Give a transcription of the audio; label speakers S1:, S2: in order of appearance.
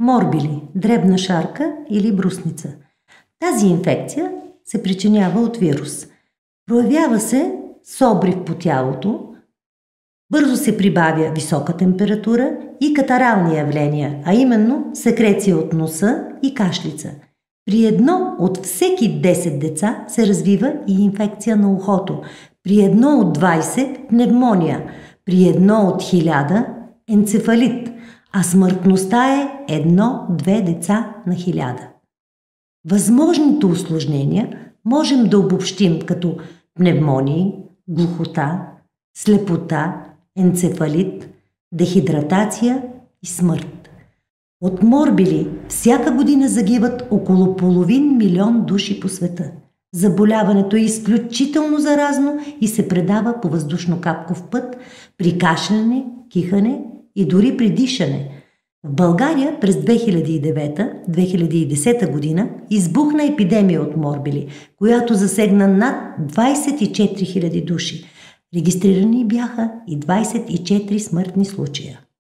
S1: Морбили – дребна шарка или брусница. Тази инфекция се причинява от вирус. Проявява се с обрив по тялото, бързо се прибавя висока температура и катарални явления, а именно секреция от носа и кашлица. При едно от всеки 10 деца се развива и инфекция на ухото, при едно от 20 – пневмония, при едно от 1000 – енцефалит, а смъртността е 1-2 деца на 1000. Възможните усложнения можем да обобщим като пневмонии, глухота, слепота, енцефалит, дехидратация и смърт. От морбили всяка година загиват около 500 000 души по света. Заболяването е изключително заразно и се предава по въздушно-капков път при кашляне, кихане и дори при дишане. В България през 2009-2010 година избухна епидемия от морбили, която засегна над 24 000 души. Регистрирани бяха и 24 смъртни случая.